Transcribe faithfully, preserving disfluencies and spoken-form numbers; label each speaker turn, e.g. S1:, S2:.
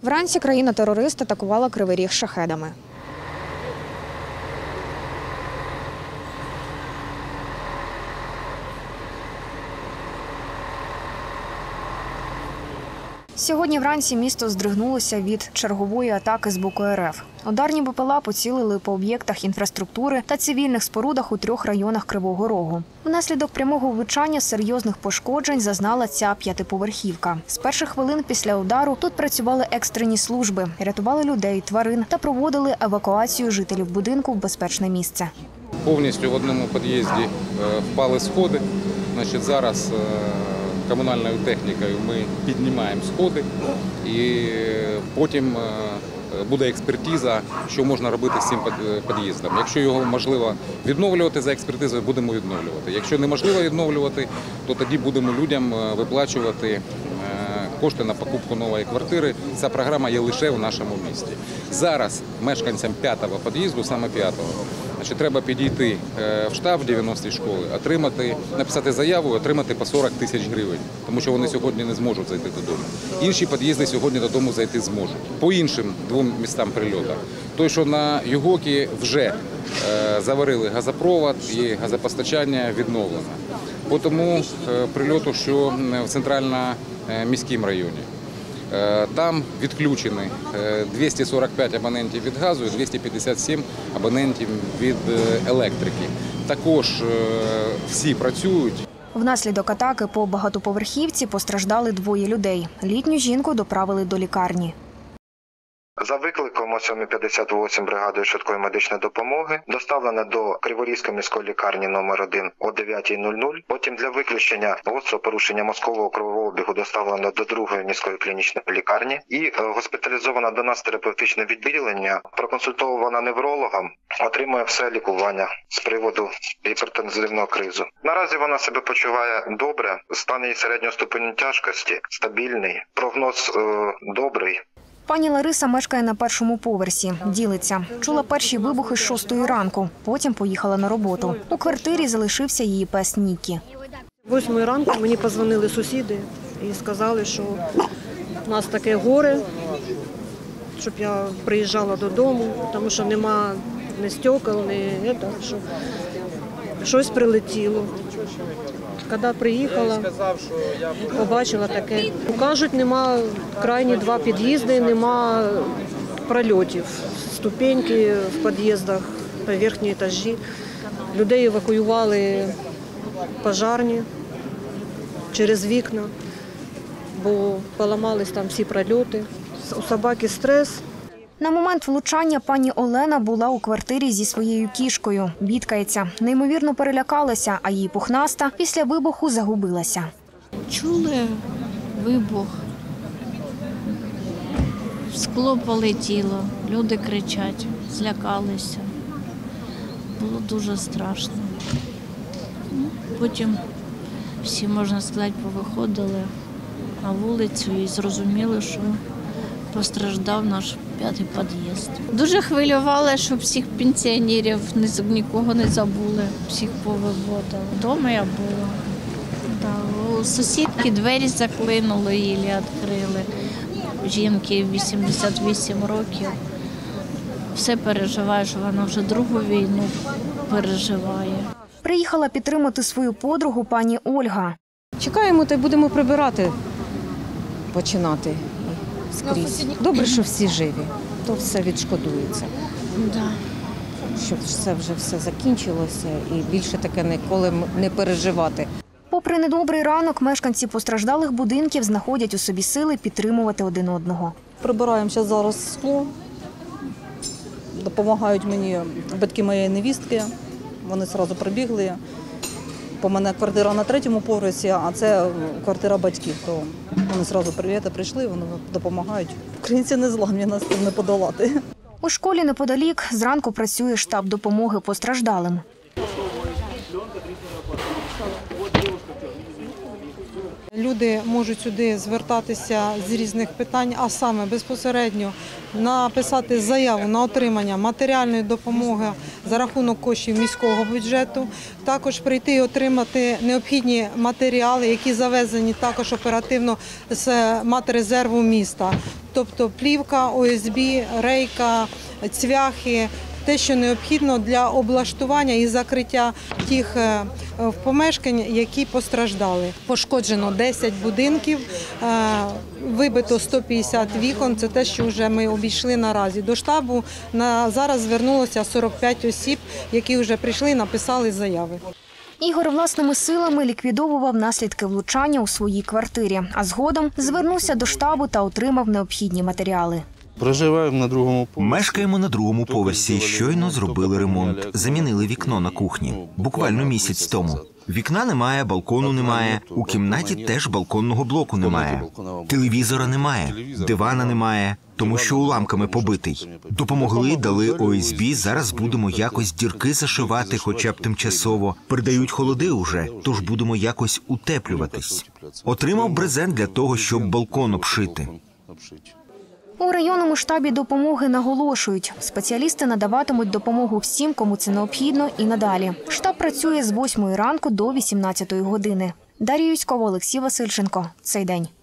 S1: Вранці країна-терорист атакувала Кривий Ріг шахедами. Сьогодні вранці місто здригнулося від чергової атаки з боку РФ. Ударні БПЛА поцілили по об'єктах інфраструктури та цивільних спорудах у трьох районах Кривого Рогу. Внаслідок прямого влучання серйозних пошкоджень зазнала ця п'ятиповерхівка. З перших хвилин після удару тут працювали екстрені служби, рятували людей, тварин та проводили евакуацію жителів будинку в безпечне місце.
S2: Повністю в одному під'їзді впали сходи. Значить, зараз комунальною технікою ми піднімаємо сходи і потім буде експертиза, що можна робити з цим під'їздом. Якщо його можливо відновлювати за експертизою, будемо відновлювати. Якщо неможливо відновлювати, то тоді будемо людям виплачувати кошти на покупку нової квартири. Ця програма є лише в нашому місті. Зараз мешканцям п'ятого під'їзду, саме п'ятого, значить, треба підійти в штаб дев'яностої школи, отримати, написати заяву і отримати по сорок тисяч гривень, тому що вони сьогодні не зможуть зайти додому. Інші під'їзди сьогодні додому зайти зможуть. По іншим двом містам прильоту. Той, що на Югокі вже заварили газопровод і газопостачання відновлено. По тому прильоту, що в центрально-міському районі. Там відключені двісті сорок п'ять абонентів від газу і двісті п'ятдесят сім абонентів від електрики. Також всі працюють.
S1: Внаслідок атаки по багатоповерхівці постраждали двоє людей. Літню жінку доправили до лікарні.
S3: За викликом о сьомій п'ятдесят вісім бригадою швидкої медичної допомоги доставлено до Криворізької міської лікарні номер один о дев'ятій нуль нуль. Потім для виключення гострого порушення мозкового кровообігу доставлено до другої міської клінічної лікарні і госпіталізована до нас терапевтичне відділення, проконсультована неврологом, отримує все лікування з приводу гіпертензивного кризу. Наразі вона себе почуває добре, стан її середнього ступеню тяжкості стабільний, прогноз е, добрий.
S1: Пані Лариса мешкає на першому поверсі. Ділиться. Чула перші вибухи з шостої ранку. Потім поїхала на роботу. У квартирі залишився її пес Нікі.
S4: Восьмої ранку мені подзвонили сусіди і сказали, що у нас таке горе, щоб я приїжджала додому, тому що нема ні стекол, ні це, що щось прилетіло. Коли приїхала, побачила таке. Кажуть, нема крайні два під'їзди, нема прольотів, ступеньки в під'їздах, на верхні етажі. Людей евакуювали пожарні через вікна, бо поламались там всі прольоти. У собаки стрес.
S1: На момент влучання пані Олена була у квартирі зі своєю кішкою. Бідкається. Неймовірно перелякалася, а її пухнаста після вибуху загубилася.
S5: Чули вибух, скло полетіло, люди кричать, злякалися. Було дуже страшно. Потім всі, можна сказати, повиходили на вулицю і зрозуміли, що постраждав наш п'ятий під'їзд. Дуже хвилювали, щоб всіх пенсіонерів нікого не забули, всіх повиводили. Вдома я була. Да. У сусідки двері заклинули, її відкрили. Жінки вісімдесят вісім років. Все переживає, що вона вже другу війну переживає.
S1: Приїхала підтримати свою подругу пані Ольга.
S6: Чекаємо та й будемо прибирати, починати скрізь. Добре, що всі живі, то все відшкодується.
S5: Да.
S6: Щоб все вже все закінчилося і більше таке ніколи не переживати.
S1: Попри недобрий ранок, мешканці постраждалих будинків знаходять у собі сили підтримувати один одного.
S7: Прибираємо зараз скло, допомагають мені батьки моєї невістки, вони одразу прибігли. У мене квартира на третьому поверсі, а це квартира батьків. То вони одразу прийшли, вони допомагають. Українці не зламні, нас не подолати.
S1: У школі неподалік зранку працює штаб допомоги постраждалим.
S8: Люди можуть сюди звертатися з різних питань, а саме безпосередньо написати заяву на отримання матеріальної допомоги за рахунок коштів міського бюджету, також прийти і отримати необхідні матеріали, які завезені також оперативно з матрезерву міста, тобто плівка, о ес бі, рейка, цвяхи, те, що необхідно для облаштування і закриття тих помешкань, які постраждали. Пошкоджено десять будинків, вибито сто п'ятдесят вікон, це те, що вже ми обійшли наразі. До штабу на зараз звернулося сорок п'ять осіб, які вже прийшли і написали заяви.
S1: Ігор власними силами ліквідовував наслідки влучання у своїй квартирі, а згодом звернувся до штабу та отримав необхідні матеріали.
S9: Проживаємо на другому поверсі.
S10: Мешкаємо на другому поверсі. Щойно зробили ремонт. Замінили вікно на кухні. Буквально місяць тому. Вікна немає, балкону немає. У кімнаті теж балконного блоку немає. Телевізора немає, дивана немає, тому що уламками побитий. Допомогли, дали о ес бі, зараз будемо якось дірки зашивати, хоча б тимчасово. Передають холоди уже, тож будемо якось утеплюватись. Отримав брезент для того, щоб балкон обшити.
S1: У районному штабі допомоги наголошують, спеціалісти надаватимуть допомогу всім, кому це необхідно, і надалі. Штаб працює з восьмої ранку до вісімнадцятої години. Дар'я Юськова, Олексій Васильченко. Цей день.